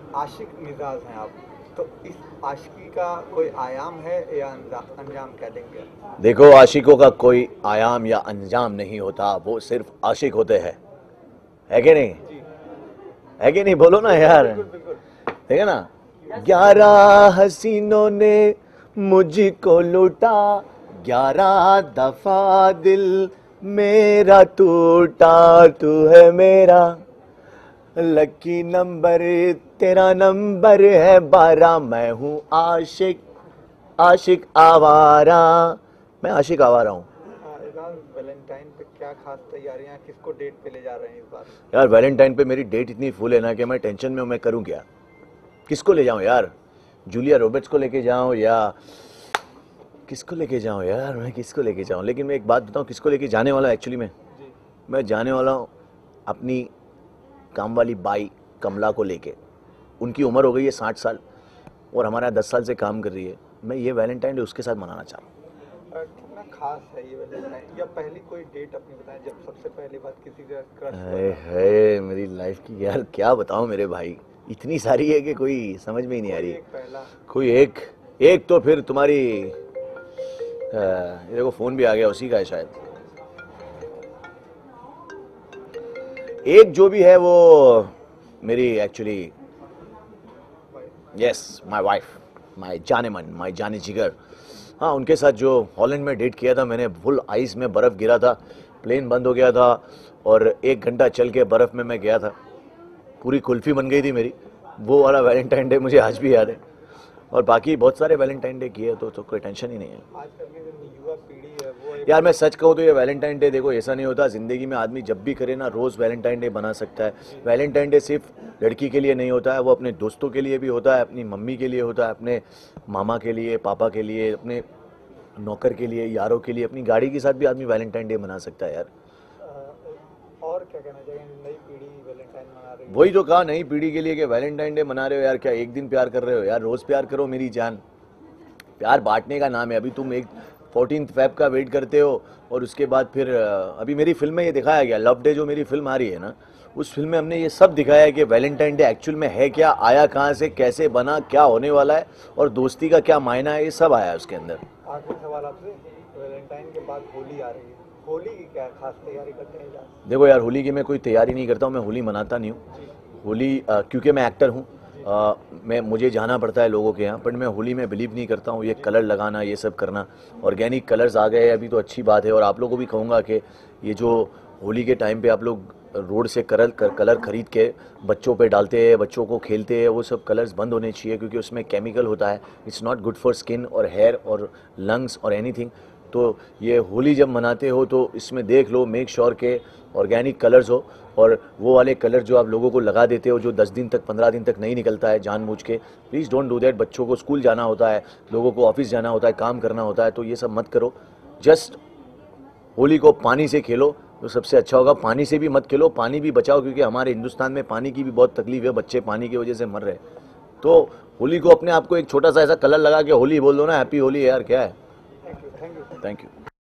आशिक मिजाज हैं आप, तो इस आशिकी का कोई आयाम है या अंजाम कह देंगे? देखो, आशिकों का कोई आयाम या अंजाम नहीं होता, वो सिर्फ आशिक होते हैं। है कि नहीं? जी। है कि नहीं? बोलो ना यार। बिल्कुल बिल्कुल। ठीक है ना? 11 हसीनों ने मुझको लूटा, 11 दफा दिल मेरा टूटा, तू है मेरा लकी नंबर, तेरा नंबर है 12, मैं हूँ आशिक, आशिक आवारा। मैं आशिक आवारा हूँ। एजाज, वैलेंटाइन पे क्या खास तैयारियां, किसको डेट पे ले जा रहे हैं इस बार? यार वैलेंटाइन पे मेरी डेट इतनी फुल है ना कि मैं टेंशन में हूँ, मैं करूँ क्या? किसको ले जाऊँ यार? जूलिया रॉबर्ट्स को लेके जाऊँ या किसको लेके जाऊँ यार? मैं किसको लेके जाऊँ? लेकिन मैं एक बात बताऊँ, किसको लेके जाने वाला एक्चुअली जी। मैं जाने वाला हूँ अपनी काम वाली बाई कमला को लेके। उनकी उम्र हो गई है 60 साल और हमारे यहाँ 10 साल से काम कर रही है। मैं ये वैलेंटाइन डे उसके साथ मनाना चाहता हूँ। कितना खास है ये वैलेंटाइन? या पहली कोई डेट अपनी बताएं जब सबसे पहली बात किसी का क्रश हुआ है, था? है मेरी लाइफ की यार, क्या बताऊँ मेरे भाई, इतनी सारी है कि कोई समझ में ही नहीं आ रही। कोई एक पहला? कोई एक, एक तो फिर तुम्हारी ये देखो फोन भी आ गया, उसी का है शायद। एक जो भी है वो मेरी actually, yes, my wife, my जाने मन, माय जाने जिगर। हाँ, उनके साथ जो हॉलैंड में डेट किया था मैंने, फुल आइस में बर्फ़ गिरा था, प्लेन बंद हो गया था और 1 घंटा चल के बर्फ़ में मैं गया था, पूरी कुल्फ़ी बन गई थी मेरी। वो वाला वैलेंटाइन डे मुझे आज भी याद है। और बाकी बहुत सारे वैलेंटाइन डे किए तो कोई टेंशन ही नहीं है। आजकल की जो युवा पीढ़ी है वो एक यार मैं सच कहूँ तो ये वैलेंटाइन डे, देखो ऐसा नहीं होता ज़िंदगी में, आदमी जब भी करे ना रोज़ वैलेंटाइन डे बना सकता है। वैलेंटाइन डे सिर्फ लड़की के लिए नहीं होता है, वो अपने दोस्तों के लिए भी होता है, अपनी मम्मी के लिए होता है, अपने मामा के लिए, पापा के लिए, अपने नौकर के लिए, यारों के लिए, अपनी गाड़ी के साथ भी आदमी वैलेंटाइन डे मना सकता है यार। और क्या कहना चाहिए, नई पीढ़ी वैलेंटाइन मना रही है? वही तो कहा, नई पीढ़ी के लिए कि वैलेंटाइन डे मना रहे हो यार, क्या एक दिन प्यार कर रहे हो यार? रोज़ प्यार करो मेरी जान। प्यार बांटने का नाम है। अभी तुम एक 14 फेब का वेट करते हो और उसके बाद फिर अभी मेरी फिल्म में ये दिखाया गया, लव डे जो मेरी फिल्म आ रही है ना, उस फिल्म में हमने ये सब दिखाया है कि वैलेंटाइन डे एक्चुअल में है क्या, आया कहाँ से, कैसे बना, क्या होने वाला है और दोस्ती का क्या मायना है, ये सब आया है उसके अंदर। आखिरी सवाल आपसे, वैलेंटाइन के बाद होली आ रही है, होली की क्या खास तैयारी करते हैं इजाज? देखो यार, होली की मैं कोई तैयारी नहीं करता हूँ, मैं होली मनाता नहीं हूँ। जी। होली क्योंकि मैं एक्टर हूँ, मैं मुझे जाना पड़ता है लोगों के यहाँ, बट मैं होली में बिलीव नहीं करता हूँ। ये कलर लगाना, ये सब करना, ऑर्गेनिक कलर्स आ गए अभी तो अच्छी बात है। और आप लोगों को भी कहूँगा कि ये जो होली के टाइम पे आप लोग रोड से कलर खरीद के बच्चों पे डालते हैं, बच्चों को खेलते हैं, वो सब कलर्स बंद होने चाहिए क्योंकि उसमें केमिकल होता है। It's not good for skin और हेयर और लंग्स और एनीथिंग। तो ये होली जब मनाते हो तो इसमें देख लो, मेक श्योर के ऑर्गेनिक कलर्स हो, और वो वाले कलर जो आप लोगों को लगा देते हो जो 10 दिन तक 15 दिन तक नहीं निकलता है जानबूझ के, प्लीज़ डोंट डू दैट। बच्चों को स्कूल जाना होता है, लोगों को ऑफिस जाना होता है, काम करना होता है, तो ये सब मत करो। जस्ट होली को पानी से खेलो तो सबसे अच्छा होगा। पानी से भी मत खेलो, पानी भी बचाओ क्योंकि हमारे हिंदुस्तान में पानी की भी बहुत तकलीफ है, बच्चे पानी की वजह से मर रहे हैं। तो होली को अपने आप को एक छोटा सा ऐसा कलर लगा के होली बोल दो ना, हैप्पी होली यार, क्या है। Thank you, thank you. Thank you.